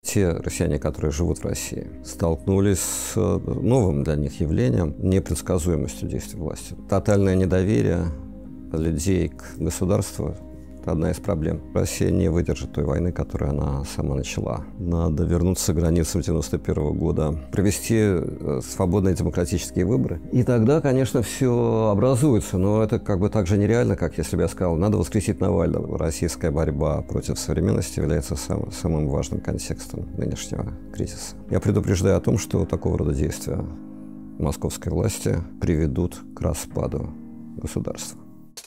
те россияне, которые живут в России, столкнулись с новым для них явлением – непредсказуемостью действий власти. Тотальное недоверие людей к государству – это одна из проблем. Россия не выдержит той войны, которую она сама начала. Надо вернуться к границам 1991 года, провести свободные демократические выборы. И тогда, конечно, все образуется. Но это как бы так же нереально, как если бы я сказал, надо воскресить Навального. Российская борьба против современности является самым важным контекстом нынешнего кризиса. Я предупреждаю о том, что такого рода действия московской власти приведут к распаду государства.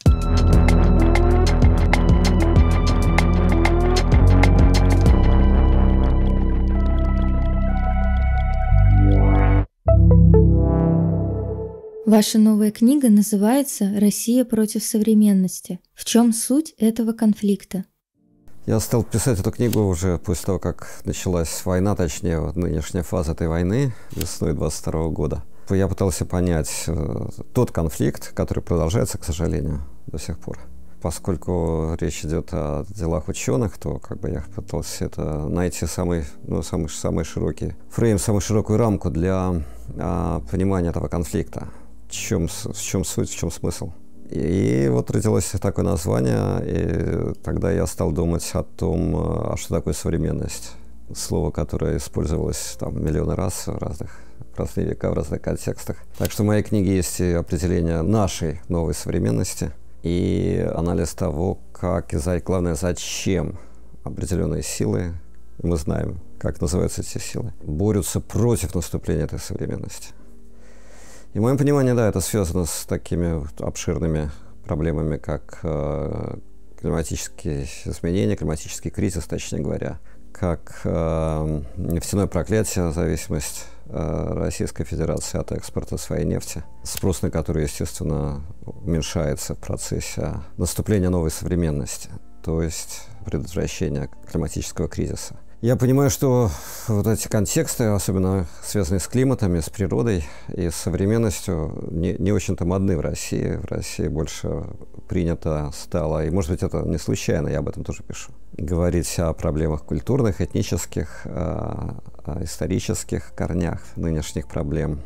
Ваша новая книга называется «Россия против современности». В чем суть этого конфликта? Я стал писать эту книгу уже после того, как началась война, точнее, вот нынешняя фаза этой войны весной 22 года. Я пытался понять тот конфликт, который продолжается, к сожалению, до сих пор. Поскольку речь идет о делах ученых, то как бы я пытался найти самый широкий фрейм, самую широкую рамку для понимания этого конфликта. В чем суть, в чем смысл. И вот родилось такое название, и тогда я стал думать о том, а что такое современность. Слово, которое использовалось там миллионы раз в разные века, в разных контекстах. Так что в моей книге есть и определение нашей новой современности, и анализ того, как и главное, зачем определенные силы, мы знаем, как называются эти силы, борются против наступления этой современности. И в моем понимании, да, это связано с такими обширными проблемами, как климатические изменения, климатический кризис, точнее говоря, как нефтяное проклятие, зависимость Российской Федерации от экспорта своей нефти, спрос на который, естественно, уменьшается в процессе наступления новой современности, то есть предотвращения климатического кризиса. Я понимаю, что вот эти контексты, особенно связанные с климатами, с природой и с современностью, не очень-то модны в России. В России больше принято стало, и, может быть, это не случайно, я об этом тоже пишу, говорить о проблемах культурных, этнических, о исторических корнях нынешних проблем.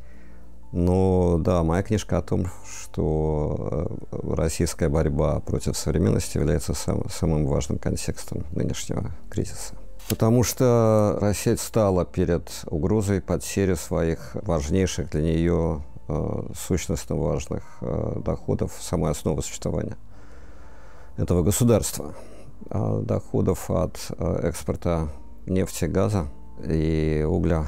Но да, моя книжка о том, что российская борьба против современности является самым важным контекстом нынешнего кризиса. Потому что Россия стала перед угрозой потери своих важнейших для нее сущностно важных доходов, самой основы существования этого государства. Доходов от экспорта нефти, газа и угля,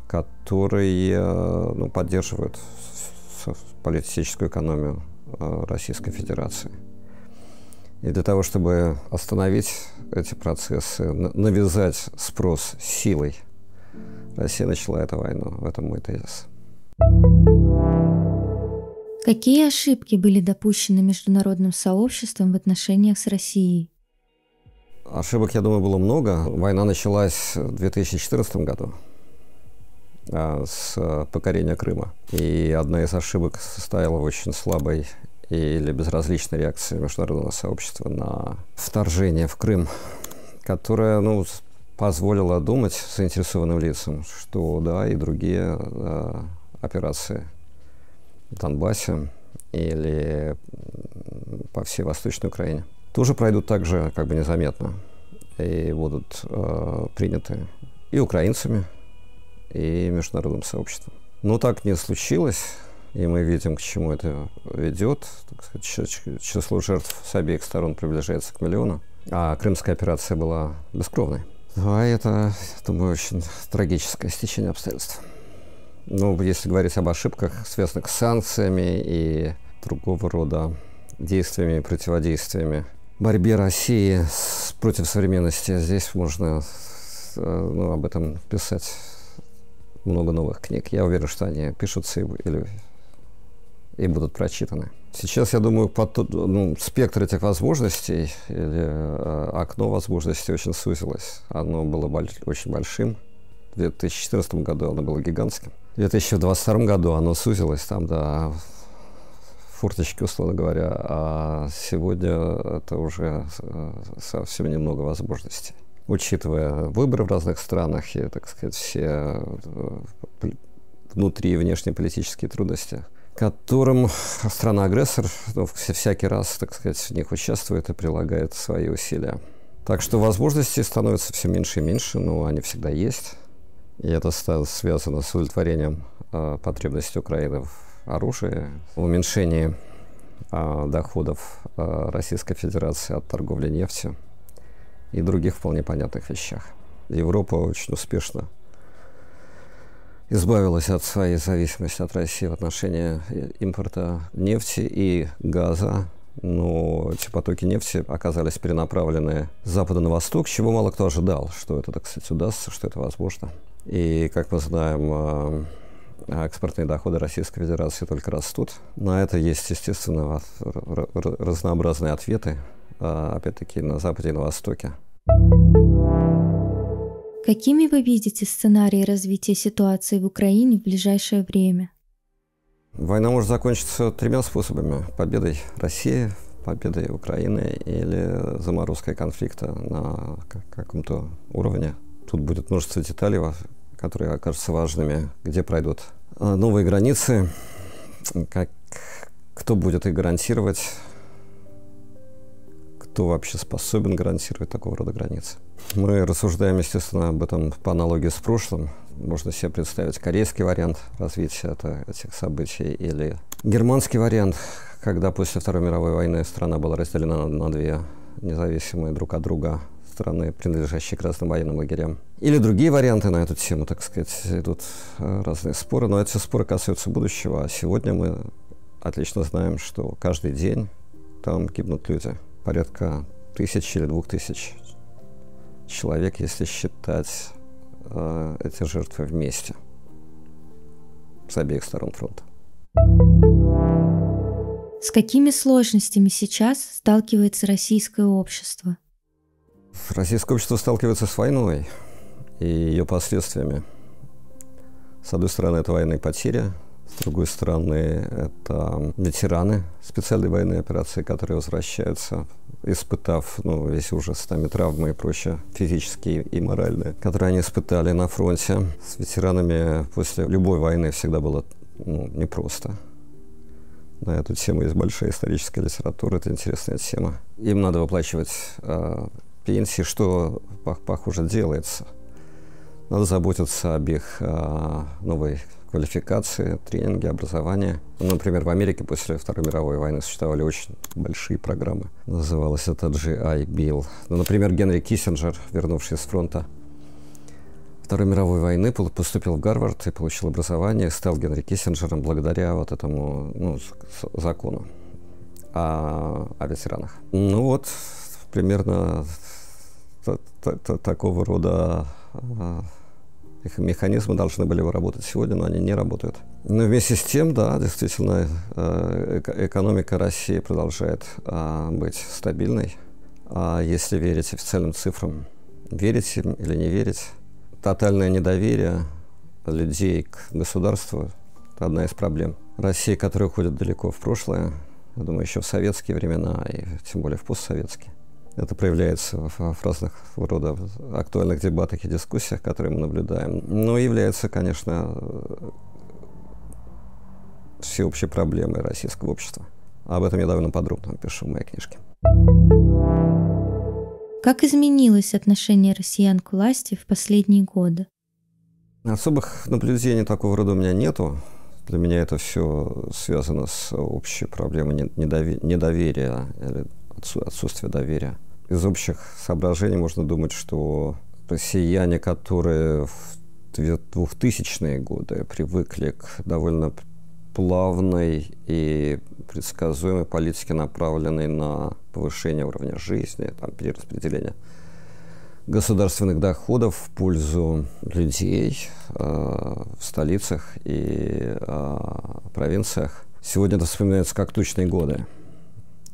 которые поддерживают политическую экономию Российской Федерации. И для того, чтобы остановить эти процессы, навязать спрос силой, Россия начала эту войну. В этом мой тезис. Какие ошибки были допущены международным сообществом в отношениях с Россией? Ошибок, я думаю, было много. Война началась в 2014 году с покорения Крыма. И одна из ошибок состояла в очень слабой или безразличной реакции международного сообщества на вторжение в Крым, которая позволила думать заинтересованным лицам, что да, и другие операции в Донбассе или по всей Восточной Украине тоже пройдут так же как бы незаметно и будут приняты и украинцами, и международным сообществом. Но так не случилось. И мы видим, к чему это ведет. Число жертв с обеих сторон приближается к миллиону. А крымская операция была бескровной. А это, думаю, очень трагическое стечение обстоятельств. Если говорить об ошибках, связанных с санкциями и другого рода действиями и противодействиями борьбе России против современности, здесь можно об этом писать много новых книг. Я уверен, что они пишутся и будут прочитаны. Сейчас, я думаю, спектр этих возможностей или окно возможностей очень сузилось. Оно было очень большим. В 2014 году оно было гигантским. В 2022 году оно сузилось там до форточки, условно говоря. А сегодня это уже совсем немного возможностей. учитывая выборы в разных странах и, так сказать, все внутри- и внешнеполитические трудности, которым страна-агрессор всякий раз, так сказать, в них участвует и прилагает свои усилия. Так что возможностей становится все меньше и меньше, но они всегда есть. И это связано с удовлетворением потребностей Украины в оружии, в уменьшении доходов Российской Федерации от торговли нефтью и других вполне понятных вещах. Европа очень успешно избавилась от своей зависимости от России в отношении импорта нефти и газа, но эти потоки нефти оказались перенаправлены с запада на восток, чего мало кто ожидал, что это, так сказать, удастся, что это возможно. И, как мы знаем, экспортные доходы Российской Федерации только растут. На это есть, естественно, разнообразные ответы, опять-таки, на Западе и на Востоке. Какими вы видите сценарии развития ситуации в Украине в ближайшее время? Война может закончиться 3 способами. Победой России, победой Украины или заморозкой конфликта на каком-то уровне. Тут будет множество деталей, которые окажутся важными, где пройдут новые границы, кто будет их гарантировать, кто вообще способен гарантировать такого рода границы. Мы рассуждаем, естественно, об этом по аналогии с прошлым. Можно себе представить корейский вариант развития этих событий или германский вариант, когда после Второй мировой войны страна была разделена на 2 независимые друг от друга страны, принадлежащие к разным военным лагерям. Или другие варианты на эту тему, так сказать, идут разные споры. Но эти споры касаются будущего. А сегодня мы отлично знаем, что каждый день там гибнут люди. Порядка 1000 или 2000 человек, если считать эти жертвы вместе с обеих сторон фронта. С какими сложностями сейчас сталкивается российское общество? Российское общество сталкивается с войной и ее последствиями. С одной стороны, это военные потери, с другой стороны, это ветераны специальной военной операции, которые возвращаются, испытав весь ужас, травмы и прочее, физические и моральные, которые они испытали на фронте. С ветеранами после любой войны всегда было непросто. На эту тему есть большая историческая литература, это интересная тема. Им надо выплачивать пенсии, что, похоже, делается. Надо заботиться об их новой квалификации, тренинге, образовании. Например, в Америке после Второй мировой войны существовали очень большие программы. Называлось это GI Bill. Например, Генри Киссинджер, вернувшись с фронта Второй мировой войны, поступил в Гарвард и получил образование, стал Генри Киссинджером благодаря вот этому закону о ветеранах. Примерно такого рода их механизмы должны были бы работать сегодня, но они не работают. Но вместе с тем, да, действительно, экономика России продолжает быть стабильной. Если верить официальным цифрам, верить им или не верить, тотальное недоверие людей к государству – это одна из проблем. Россия, которая уходит далеко в прошлое, я думаю, еще в советские времена, и тем более в постсоветские. Это проявляется в разных рода актуальных дебатах и дискуссиях, которые мы наблюдаем. Но является, конечно, всеобщей проблемой российского общества. Об этом я довольно подробно пишу в моей книжке. Как изменилось отношение россиян к власти в последние годы? Особых наблюдений такого рода у меня нету. Для меня это все связано с общей проблемой недоверия или отсутствия доверия. Из общих соображений можно думать, что россияне, которые в 2000-е годы привыкли к довольно плавной и предсказуемой политике, направленной на повышение уровня жизни, перераспределение государственных доходов в пользу людей в столицах и провинциях. Сегодня это вспоминается как тучные годы.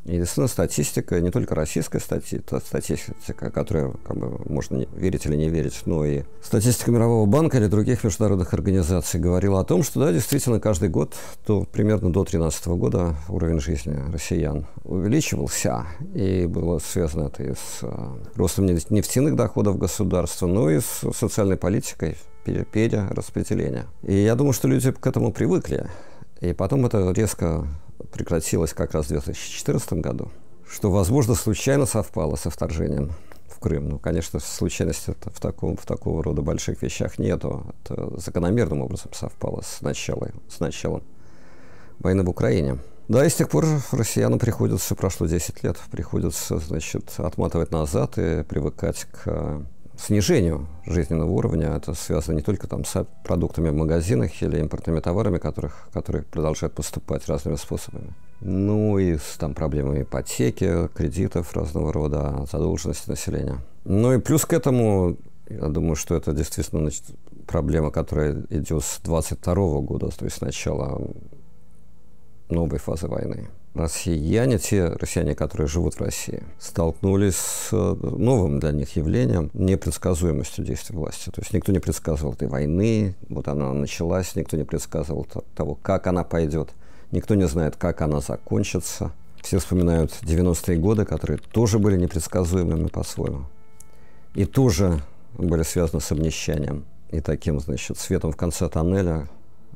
И, действительно, статистика, не только российская статистика, которой можно верить или не верить, но и статистика Мирового банка или других международных организаций говорила о том, что, да, действительно, каждый год, примерно до 2013 года уровень жизни россиян увеличивался, и было связано это и с ростом нефтяных доходов государства, но и с социальной политикой перераспределения. И я думаю, что люди к этому привыкли. И потом это резко прекратилось как раз в 2014 году, что, возможно, случайно совпало со вторжением в Крым. Ну, конечно, случайности в такого рода больших вещах нету. Это закономерным образом совпало с началом войны в Украине. Да, и с тех пор россиянам прошло 10 лет, приходится, отматывать назад и привыкать к снижению жизненного уровня. Это связано не только с продуктами в магазинах или импортными товарами, которые продолжают поступать разными способами. Ну и с проблемами ипотеки, кредитов разного рода, задолженности населения. Ну и плюс к этому, я думаю, что это действительно проблема, которая идет с 22 года, то есть с начала новой фазы войны. Россияне, которые живут в России, столкнулись с новым для них явлением, непредсказуемостью действий власти. То есть никто не предсказывал этой войны, вот она началась, никто не предсказывал того, как она пойдет, никто не знает, как она закончится. Все вспоминают 90-е годы, которые тоже были непредсказуемыми по-своему. И тоже были связаны с обнищанием и таким, светом в конце тоннеля,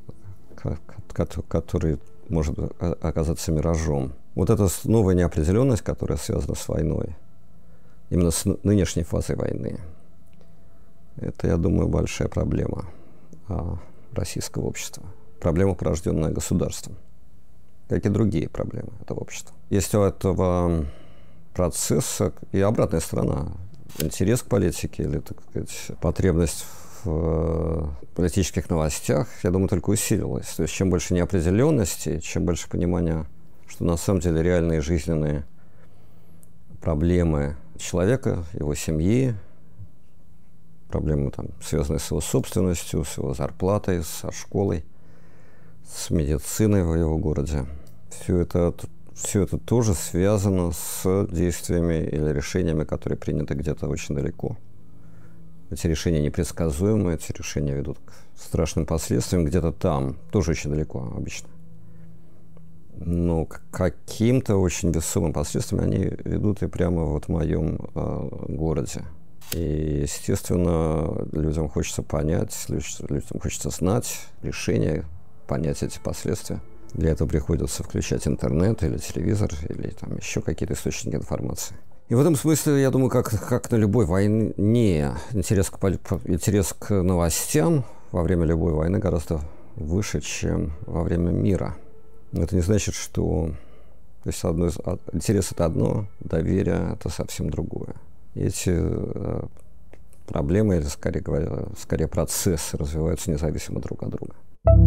который может оказаться миражом. Вот эта новая неопределенность, которая связана с войной, именно с нынешней фазой войны, это, я думаю, большая проблема российского общества. Проблема, порожденная государством, как и другие проблемы этого общества. Есть у этого процесса и обратная сторона. Интерес к политике или, так сказать, потребность в политических новостях, я думаю, только усилилась. То есть чем больше неопределенности, чем больше понимания, что на самом деле реальные жизненные проблемы человека, его семьи, проблемы, связанные с его собственностью, с его зарплатой, со школой, с медициной в его городе. Все это тоже связано с действиями или решениями, которые приняты где-то очень далеко. Эти решения непредсказуемые, эти решения ведут к страшным последствиям где-то там, тоже очень далеко обычно. Но к каким-то очень весомым последствиям они ведут и прямо в моем городе. И, естественно, людям хочется понять, людям хочется знать решения, понять эти последствия. Для этого приходится включать интернет или телевизор, или еще какие-то источники информации. И в этом смысле, я думаю, как на любой войне, интерес к новостям во время любой войны гораздо выше, чем во время мира. Это не значит, что... То есть интерес – это одно, доверие – это совсем другое. И эти проблемы, или скорее процессы, развиваются независимо друг от друга.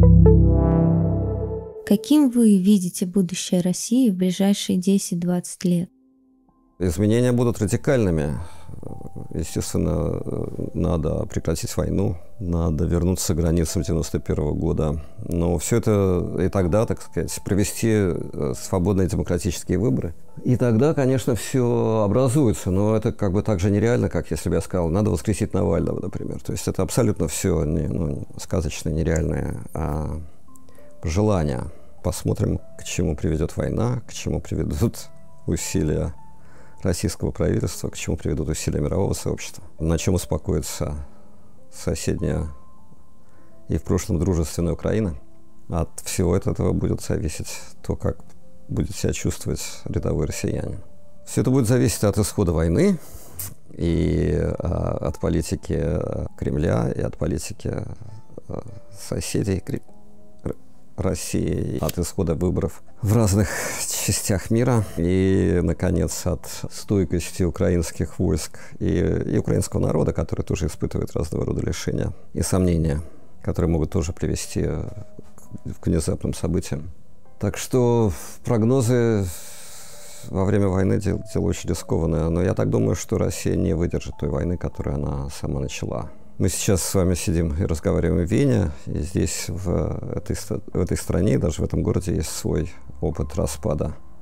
Каким вы видите будущее России в ближайшие 10-20 лет? Изменения будут радикальными. Естественно, надо прекратить войну, надо вернуться к границам 1991 года. Но все это и тогда, так сказать, провести свободные демократические выборы. И тогда, конечно, все образуется. Но это так же нереально, как если бы я сказал, надо воскресить Навального, например. То есть это абсолютно все сказочное, нереальное желание. Посмотрим, к чему приведет война, к чему приведут усилия российского правительства, к чему приведут усилия мирового сообщества, на чем успокоится соседняя и в прошлом дружественная Украина. От всего этого будет зависеть то, как будет себя чувствовать рядовой россиянин. Все это будет зависеть от исхода войны и от политики Кремля, и от политики соседей России, от исхода выборов в разных частях мира и, наконец, от стойкости украинских войск и украинского народа, который тоже испытывает разного рода лишения и сомнения, которые могут тоже привести к внезапным событиям. Так что прогнозы во время войны дело очень рискованное, но я так думаю, что Россия не выдержит той войны, которую она сама начала. Мы сейчас с вами сидим и разговариваем в Вене, и здесь, в этой стране, даже в этом городе, есть свой опыт распада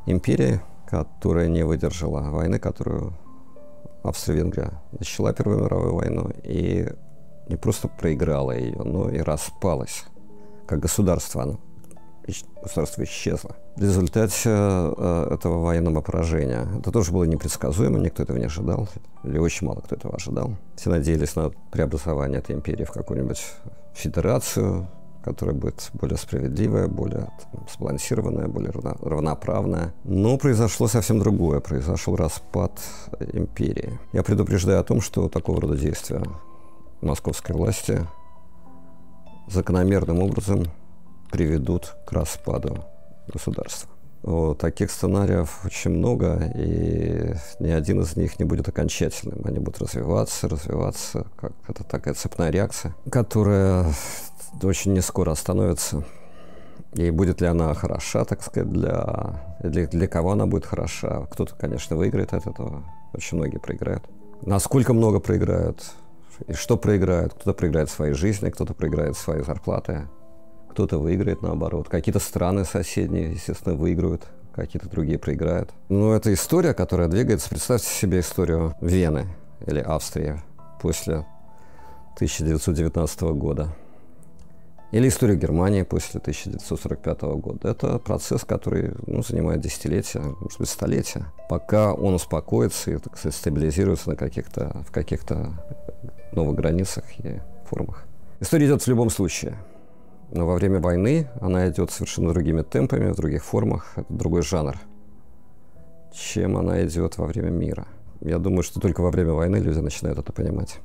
империи, которая не выдержала войны, которую Австро-Венгрия начала Первую мировую войну и не просто проиграла ее, но и распалась. Как государство государство исчезло. В результате этого военного поражения, это тоже было непредсказуемо, никто этого не ожидал, или очень мало кто этого ожидал. Все надеялись на преобразование этой империи в какую-нибудь федерацию, которая будет более справедливая, более сбалансированная, более равноправная. Но произошло совсем другое. Произошел распад империи. Я предупреждаю о том, что такого рода действия московской власти закономерным образом приведут к распаду государства. Таких сценариев очень много, и ни один из них не будет окончательным. Они будут развиваться, как это такая цепная реакция, которая очень не скоро остановится. И будет ли она хороша, так сказать, для кого она будет хороша? Кто-то, конечно, выиграет от этого, очень многие проиграют. Насколько много проиграют, и что проиграют? Кто-то проиграет свои жизни, кто-то проиграет свои зарплаты, кто-то выиграет наоборот. Какие-то страны соседние, естественно, выиграют, какие-то другие проиграют. Но это история, которая двигается. Представьте себе историю Вены или Австрии после 1919 года. Или историю Германии после 1945 года. Это процесс, который занимает десятилетия, может быть, столетия, пока он успокоится и, так сказать, стабилизируется в каких-то новых границах и формах. История идет в любом случае. Но во время войны она идет совершенно другими темпами, в других формах. Это другой жанр, чем она идет во время мира. Я думаю, что только во время войны люди начинают это понимать.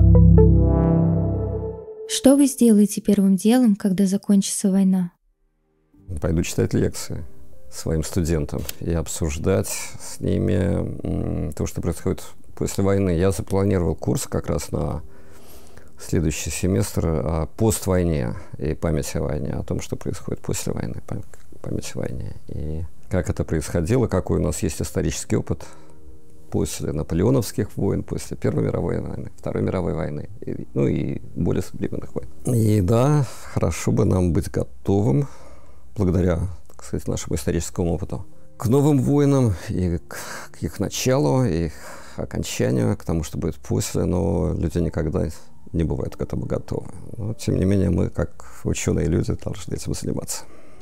Что вы сделаете первым делом, когда закончится война? Пойду читать лекции своим студентам и обсуждать с ними то, что происходит после войны. Я запланировал курс как раз на следующий семестр о поствойне и памяти о войне, о том, что происходит после войны, память о войне. И как это происходило, какой у нас есть исторический опыт после наполеоновских войн, после Первой мировой войны, Второй мировой войны, и более современных войн. И да, хорошо бы нам быть готовым, благодаря, так сказать, нашему историческому опыту, к новым войнам и к их началу, и их окончанию, к тому, что будет после, но люди никогда не бывают к этому готовы. Но, тем не менее, мы, как ученые люди, должны этим заниматься.